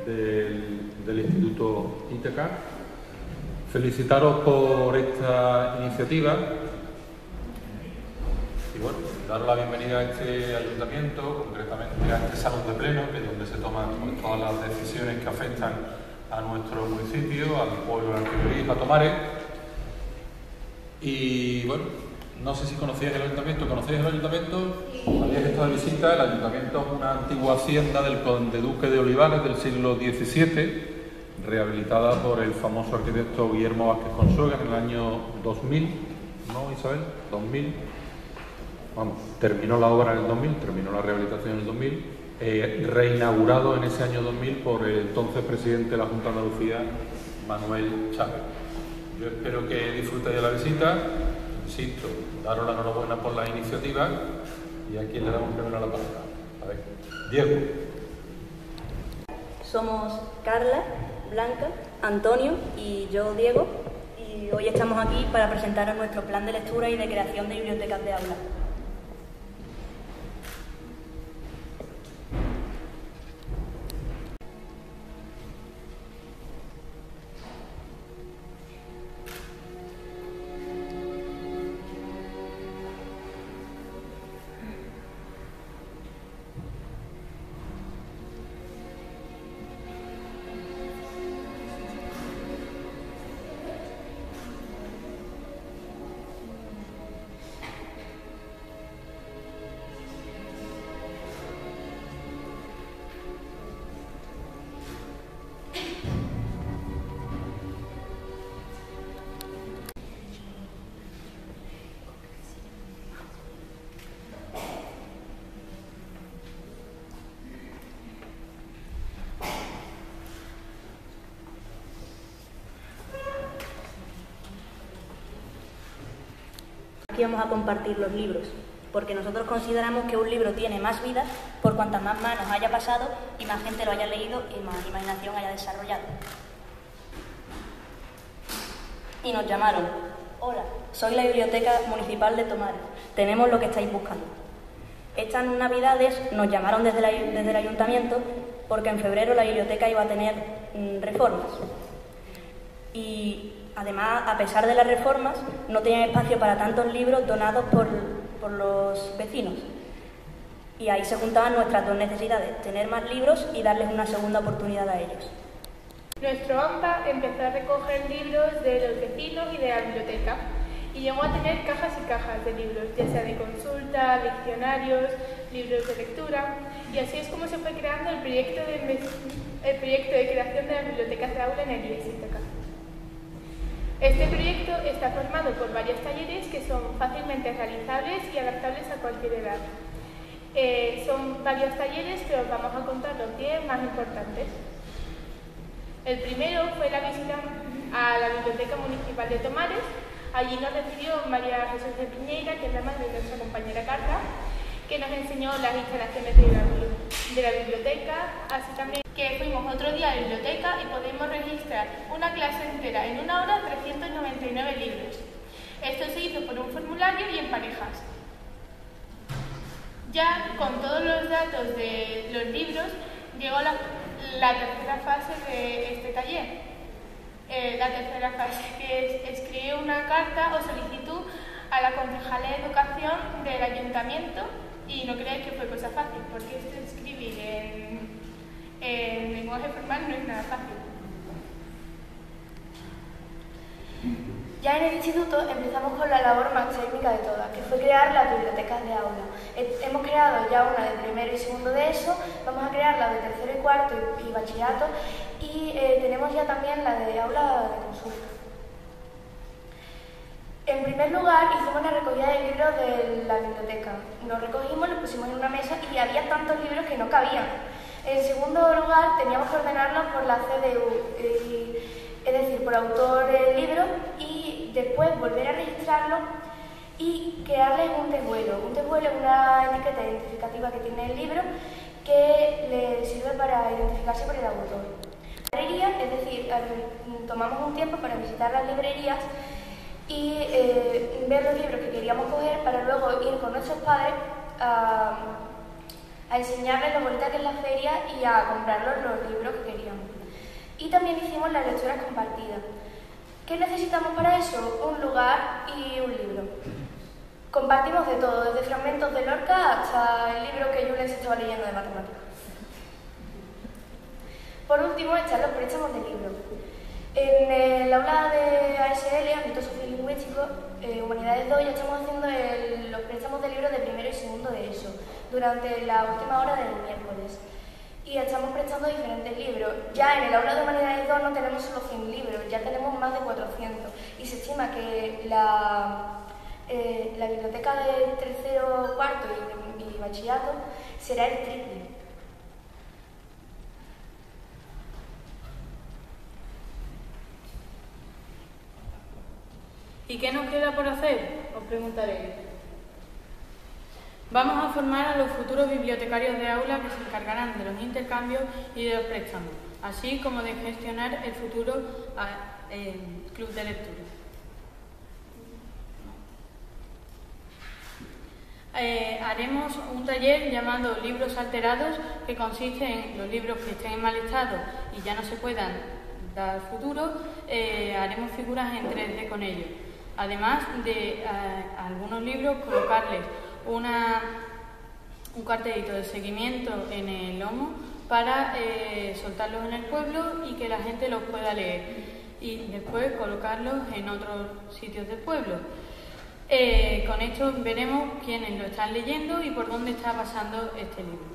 del Instituto ITECA. Felicitaros por esta iniciativa y bueno, daros la bienvenida a este ayuntamiento, concretamente a este salón de pleno, que es donde se toman todas las decisiones que afectan a nuestro municipio, al pueblo al que vivís, a Tomares. Y bueno, no sé si conocíais el ayuntamiento. ¿Conocéis el ayuntamiento? ¿Habíais estado de visita? El ayuntamiento es una antigua hacienda del conde duque de Olivares del siglo XVII, rehabilitada por el famoso arquitecto Guillermo Vázquez Consuegra en el año 2000, ¿no, Isabel? 2000. Vamos, terminó la obra en el 2000, terminó la rehabilitación en el 2000, reinaugurado en ese año 2000 por el entonces presidente de la Junta de Andalucía, Manuel Chávez. Yo espero que disfrutéis de la visita. Insisto, daros la enhorabuena por la iniciativa y a quien le damos primero la palabra. A ver, Diego. Somos Carla, Blanca, Antonio y yo, Diego, y hoy estamos aquí para presentaros nuestro plan de lectura y de creación de bibliotecas de aula. Aquí vamos a compartir los libros, porque nosotros consideramos que un libro tiene más vida por cuantas más manos haya pasado y más gente lo haya leído y más imaginación haya desarrollado. Y nos llamaron: hola, soy la Biblioteca Municipal de Tomares, tenemos lo que estáis buscando. Estas navidades nos llamaron desde el ayuntamiento porque en febrero la biblioteca iba a tener reformas. Y además, a pesar de las reformas, no tenían espacio para tantos libros donados por los vecinos. Y ahí se juntaban nuestras dos necesidades: tener más libros y darles una segunda oportunidad a ellos. Nuestro AMPA empezó a recoger libros de los vecinos y de la biblioteca y llegó a tener cajas y cajas de libros, ya sea de consulta, diccionarios, libros de lectura, y así es como se fue creando el proyecto de creación de las bibliotecas de aula en el IES ITECA. Este proyecto está formado por varios talleres que son fácilmente realizables y adaptables a cualquier edad. Son varios talleres que os vamos a contar los 10 más importantes. El primero fue la visita a la Biblioteca Municipal de Tomares. Allí nos recibió María Jesús de Piñeira, que es la madre de nuestra compañera Carla, que nos enseñó las instalaciones de la biblioteca, así también que fuimos otro día a la biblioteca y podemos registrar una clase entera en una hora, 399 libros. Esto se hizo por un formulario y en parejas. Ya con todos los datos de los libros llegó la tercera fase de este taller. La tercera fase, que es escribir una carta o solicitud a la concejala de educación del ayuntamiento, y no creáis que fue cosa fácil, porque esto de escribir en lenguaje formal no es nada fácil. Ya en el instituto empezamos con la labor más técnica de todas, que fue crear las bibliotecas de aula. Hemos creado ya una de primero y segundo de eso, vamos a crear la de tercero y cuarto y bachillerato, y tenemos ya también la de aula de consulta. En primer lugar, hicimos la recogida de libros de la biblioteca. Los recogimos, los pusimos en una mesa y había tantos libros que no cabían. En segundo lugar, teníamos que ordenarlos por la CDU, es decir, por autor del libro, y después volver a registrarlo y crearles un tesvuelo. Un tesvuelo es una etiqueta identificativa que tiene el libro que le sirve para identificarse por el autor. Librería, es decir, tomamos un tiempo para visitar las librerías y ver los libros que queríamos coger para luego ir con nuestros padres a enseñarles lo bonita que es la feria y a comprarlos los libros que queríamos. Y también hicimos las lecturas compartidas. ¿Qué necesitamos para eso? Un lugar y un libro. Compartimos de todo, desde fragmentos de Lorca hasta el libro que Julen se estaba leyendo de matemáticas. Por último, están los préstamos de libros. En el aula de ASL, Ámbito Sociolingüístico, Humanidades 2, ya estamos haciendo los préstamos de libros de primero y segundo de ESO, durante la última hora del miércoles. Y estamos prestando diferentes libros. Ya en el aula de Humanidades 2 no tenemos solo 100 libros, ya tenemos más de 400. Y se estima que la biblioteca de tercero, cuarto y bachillerato será el triple. ¿Y qué nos queda por hacer? Os preguntaréis. Vamos a formar a los futuros bibliotecarios de aula que se encargarán de los intercambios y de los préstamos, así como de gestionar el futuro club de lectura. Haremos un taller llamado Libros Alterados, que consiste en los libros que estén en mal estado y ya no se puedan dar futuro, haremos figuras en 3D con ellos. Además de algunos libros, colocarles un cartelito de seguimiento en el lomo para soltarlos en el pueblo y que la gente los pueda leer, y después colocarlos en otros sitios del pueblo. Con esto veremos quiénes lo están leyendo y por dónde está pasando este libro.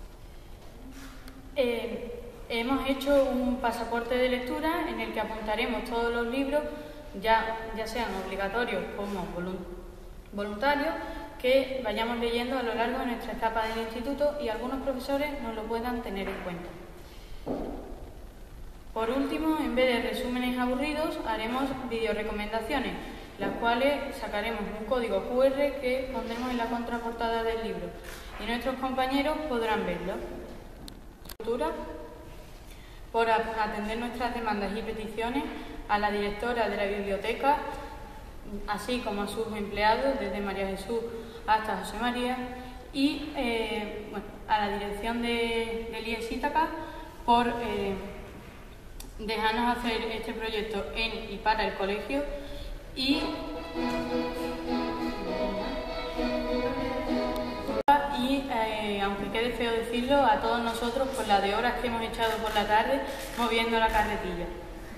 Hemos hecho un pasaporte de lectura en el que apuntaremos todos los libros, ya sean obligatorios como voluntarios, que vayamos leyendo a lo largo de nuestra etapa del instituto, y algunos profesores nos lo puedan tener en cuenta. Por último, en vez de resúmenes aburridos, haremos videorecomendaciones, las cuales sacaremos un código QR que pondremos en la contraportada del libro y nuestros compañeros podrán verlo. Por atender nuestras demandas y peticiones, a la directora de la biblioteca, así como a sus empleados, desde María Jesús hasta José María, y a la dirección de IES Ítaca por dejarnos hacer este proyecto en y para el colegio, y aunque quede feo decirlo, a todos nosotros por la de horas que hemos echado por la tarde moviendo la carretilla.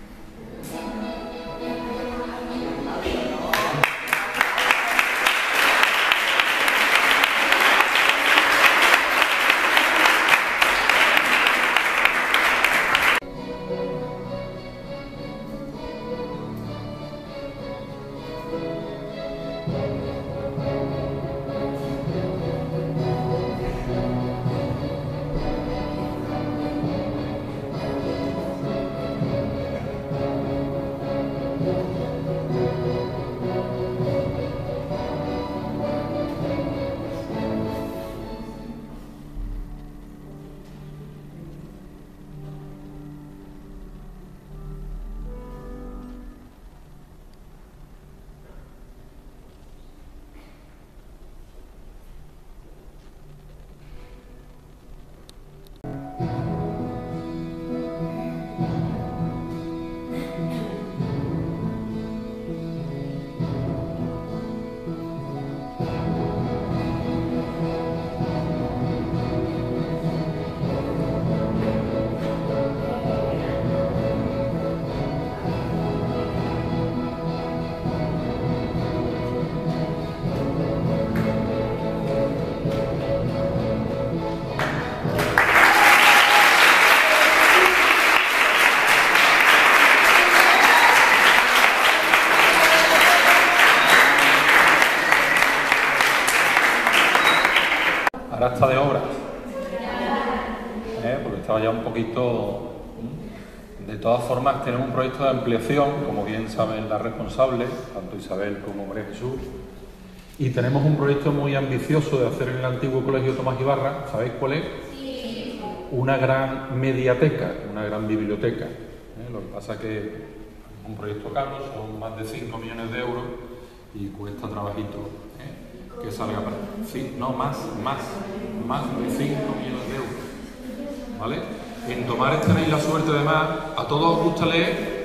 Ahora está de obras, porque estaba ya un poquito. De todas formas, tenemos un proyecto de ampliación, como bien saben las responsables, tanto Isabel como María Jesús, y tenemos un proyecto muy ambicioso de hacer en el antiguo colegio Tomás Ibarra. ¿Sabéis cuál es? Sí. Una gran mediateca, una gran biblioteca. Lo que pasa es que es un proyecto caro, son más de 5 millones de euros y cuesta trabajito que salga para... Sí, no, más de 5 millones de euros, ¿vale? En Tomares tenéis la suerte, además, ¿a todos os gusta leer?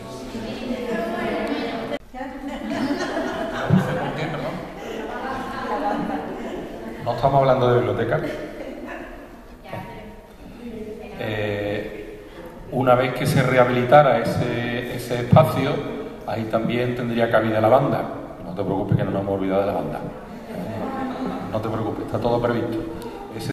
No estamos hablando de biblioteca. Una vez que se rehabilitara ese espacio, ahí también tendría cabida la banda. No te preocupes que no nos hemos olvidado de la banda. No te preocupes, está todo previsto. Pues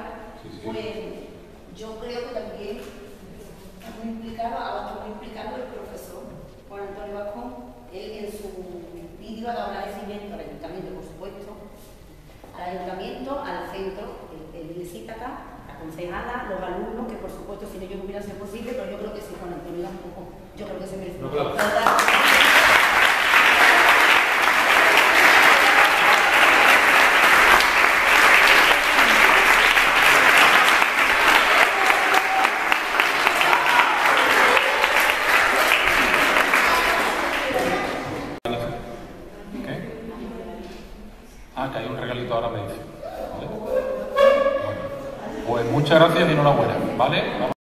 yo creo que también está muy implicado, ahora está muy implicado el profesor Juan Antonio Vascón, él en su vídeo ha dado agradecimiento al ayuntamiento, por supuesto, al ayuntamiento, al centro, el visita acá, la concejala, los alumnos, que por supuesto sin ellos no hubiera sido posible, pero yo creo que sí, Juan Antonio tampoco, yo creo que se merece. No, claro. Que hay un regalito ahora, me dice. ¿Vale? Bueno, pues muchas gracias y enhorabuena, ¿vale? Vamos.